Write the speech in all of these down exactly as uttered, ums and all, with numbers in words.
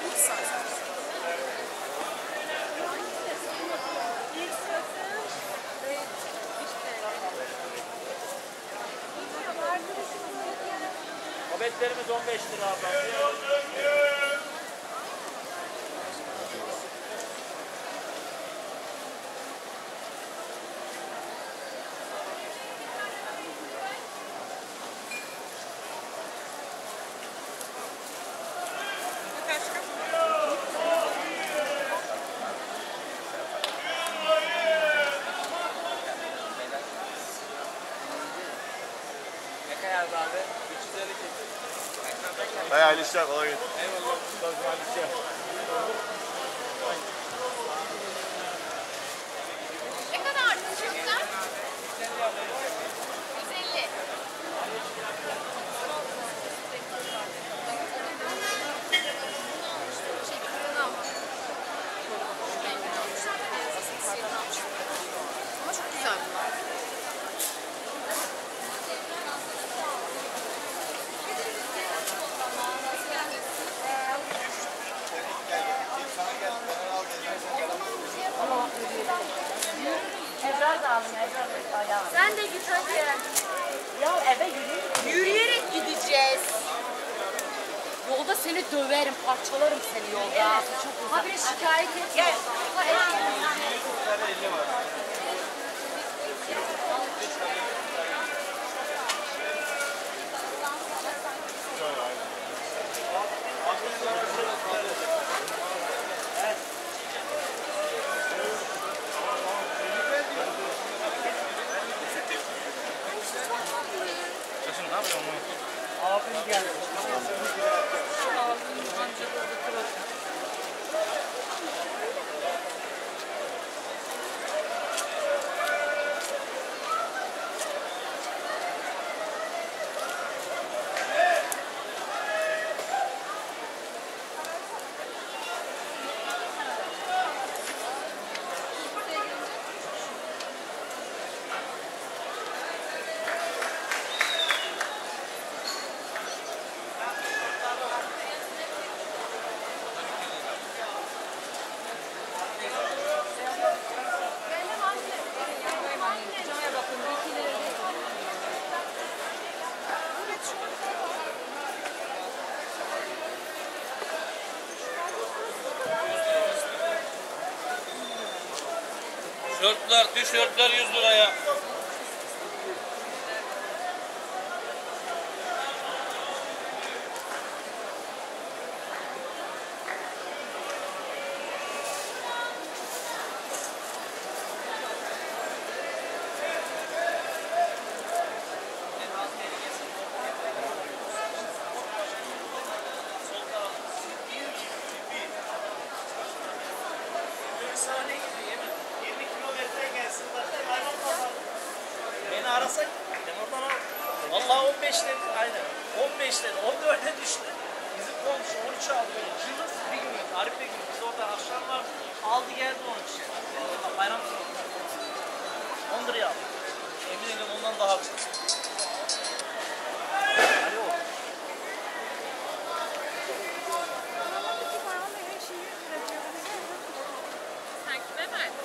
Babetlerimiz on beş lira abi. Abi. üç yüz elli kesin. Hayırlı işler, kolay gelsin. Eyvallah. Hayırlı işler. Ne kadar çocuklar? yüz elli. Şey, bir ama. Ama çok güzel bunlar. Ebrar da alın, Ebrar da ayağım. Sen de git hadi. Ya eve yürüyün. Yürüyerek gideceğiz. Yolda seni döverim, parçalarım seni yolda. Evet. Çok uzak. Habire şikayet etme. Gel. Ne yapıyorsun? Abim geldi. Şortlar, tişörtler yüz liraya. Beni arasak ben oradan al. Vallahi on beş dedi aynen. on beş dedi. on dörde düştü. Bizim komşu on üç aldı böyle. Cılız bir gün yok. Arif bir gün. Biz orada akşamlar aldı geldi on üç. Yani bayram sonu. on liraya aldı. Emin ediyorum ondan daha güzel. Alo. Sen kime verdin?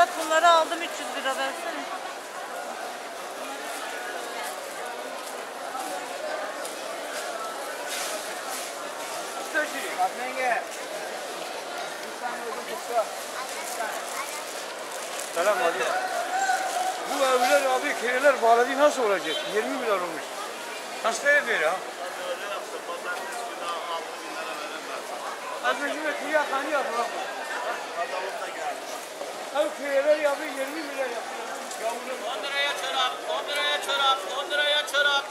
bak bunları aldım üç yüz lira versene. Selam Ali. Bu evler abi köyler bağladı nasıl olacak? yirmi milyar olmuş. Nasıl veriyor ha? Az önce de kıyak hani yapılan bu. Adamım da geldi. Abi köyler yapıyor yirmi milyar yapıyor. on liraya çorap, on liraya çorap, on liraya çorap.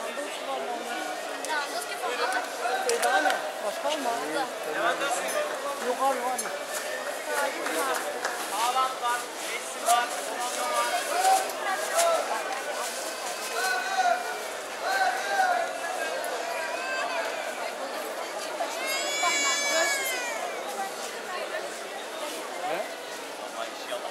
E daha ne? Başka mı? Yukarı var mı? Haaland var, Messi var, Ronaldo var. Ama iş yalan.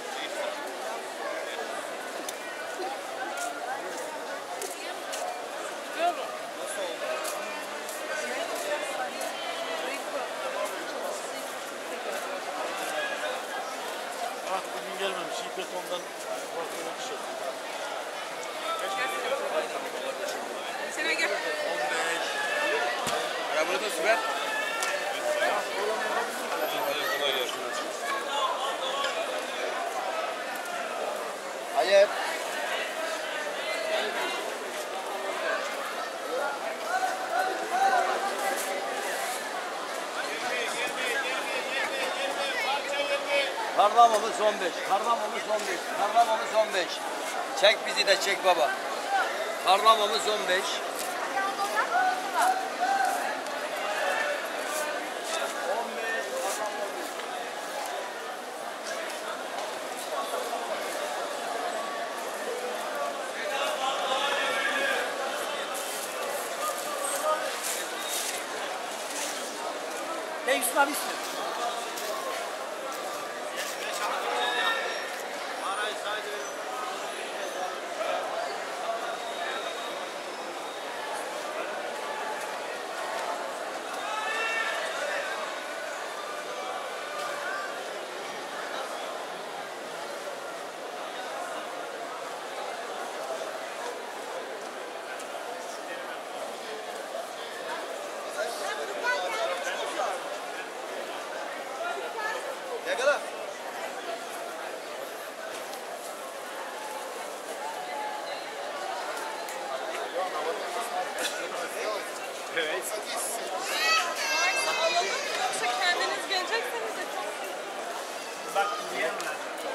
Ah bugün gelmemiş. İyi betondan farklı bir şey. Sene gel. Ya burada süper. Hayır. Karnamamız on beş, karnamamız on beş, karnamamız on beş. Çek bizi de çek baba. Karnamamız on beş. Ne Yusuf abi istiyor? Ne kadar? Varsa alalım yoksa kendiniz gelecekseniz de çok Bak diyemem.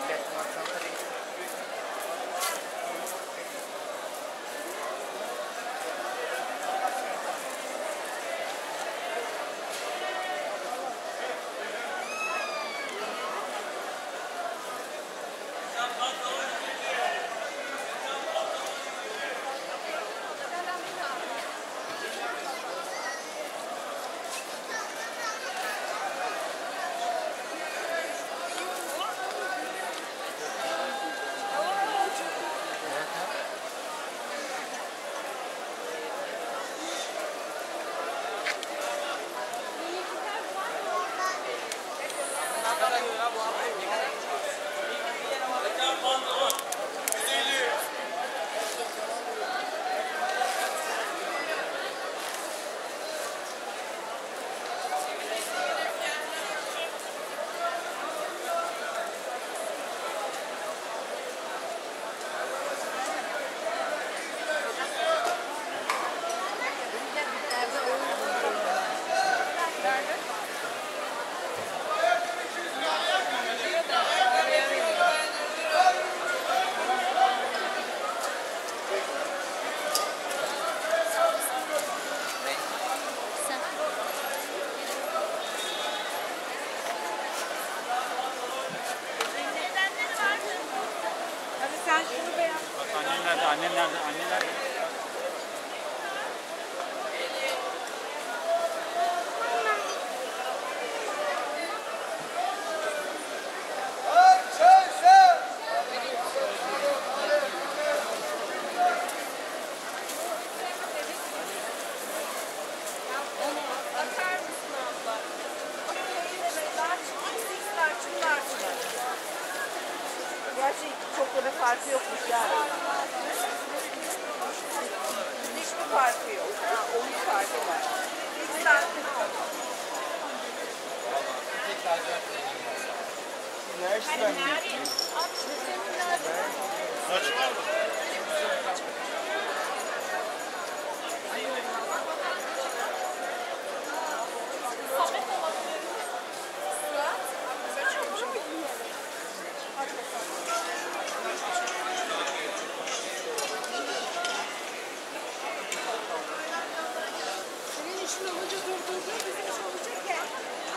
Hadi sen şunu beğen. Bak annen nerede? Annen nerede? Annen nerede? Bakar mısın abla? Large, X X large, large. Gerçi çok da bir farkı yokmuş yani. Hiçbir farkı yok. Ha, onun farkı var. Bir santim oldu. Ne işten? Saç var mı? Senin işin olunca durdurdu, bizim iş olacak ya.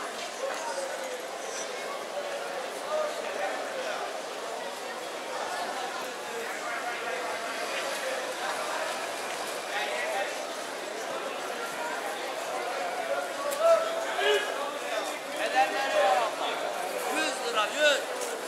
Bedelleri var abla. yüz lira, yüz.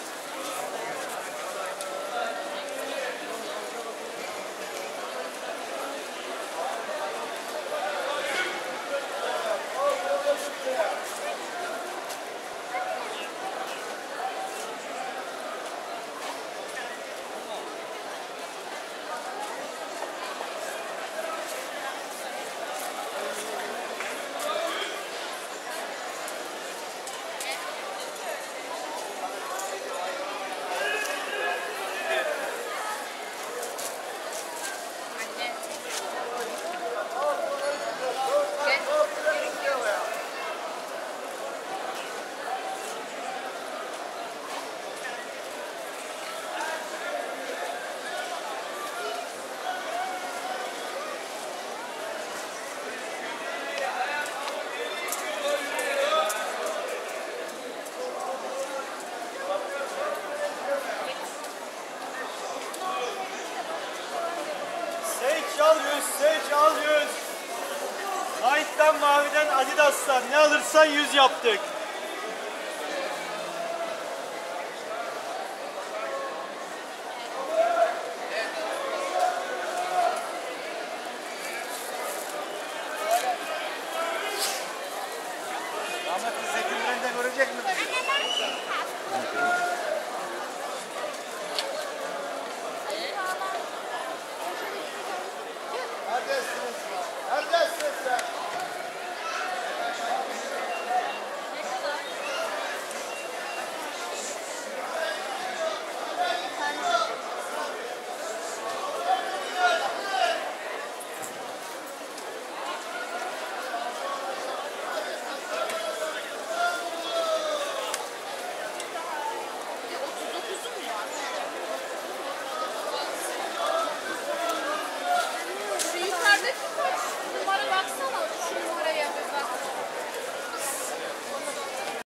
Seç al yüz, seç al yüz. Nike'dan, Mavi'den, Adidas'tan ne alırsan yüz yaptık.